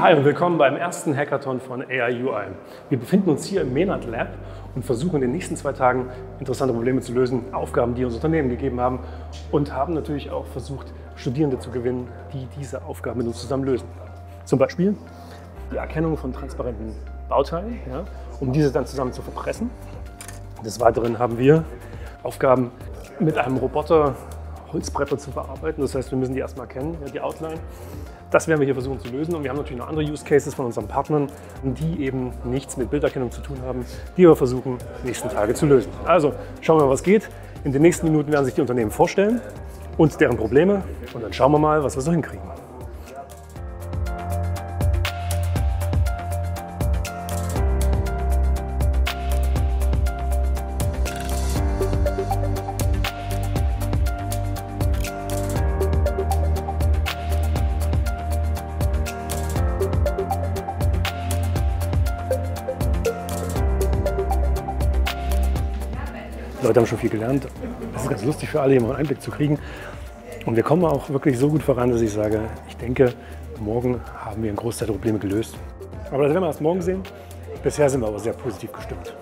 Hi und willkommen beim ersten Hackathon von AI UI. Wir befinden uns hier im MENAT Lab und versuchen in den nächsten 2 Tagen interessante Probleme zu lösen, Aufgaben, die uns Unternehmen gegeben haben, und haben natürlich auch versucht, Studierende zu gewinnen, die diese Aufgaben mit uns zusammen lösen. Zum Beispiel die Erkennung von transparenten Bauteilen, ja, um diese dann zusammen zu verpressen. Des Weiteren haben wir Aufgaben mit einem Roboter, Holzbretter zu bearbeiten. Das heißt, wir müssen die erstmal kennen, ja, die Outline. Das werden wir hier versuchen zu lösen. Und wir haben natürlich noch andere Use Cases von unseren Partnern, die eben nichts mit Bilderkennung zu tun haben, die wir versuchen, die nächsten Tage zu lösen. Also schauen wir mal, was geht. In den nächsten Minuten werden sich die Unternehmen vorstellen und deren Probleme. Und dann schauen wir mal, was wir so hinkriegen. Die Leute haben schon viel gelernt. Es ist ganz lustig für alle, hier mal einen Einblick zu kriegen. Und wir kommen auch wirklich so gut voran, dass ich sage, ich denke, morgen haben wir einen Großteil der Probleme gelöst. Aber das werden wir erst morgen sehen. Bisher sind wir aber sehr positiv gestimmt.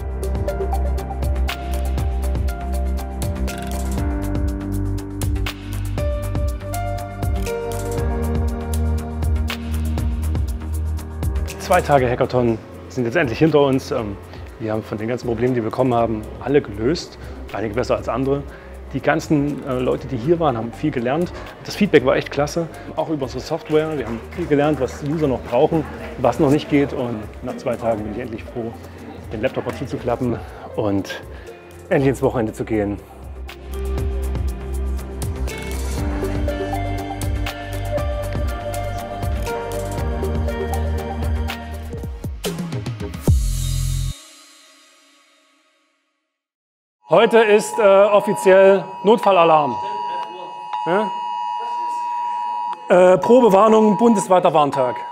Die 2 Tage Hackathon sind jetzt endlich hinter uns. Wir haben von den ganzen Problemen, die wir bekommen haben, alle gelöst. Einige besser als andere. Die ganzen Leute, die hier waren, haben viel gelernt. Das Feedback war echt klasse, auch über unsere Software. Wir haben viel gelernt, was die User noch brauchen, was noch nicht geht. Und nach 2 Tagen bin ich endlich froh, den Laptop mal zuzuklappen und endlich ins Wochenende zu gehen. Heute ist offiziell Notfallalarm. Ja? Probewarnung, bundesweiter Warntag.